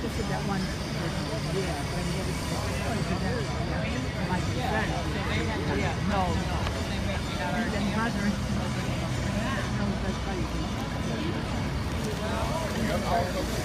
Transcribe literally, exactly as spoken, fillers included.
just did that one. Yeah, but I never did that. Like you said. Yeah. No, no. Then mother. No, that's right.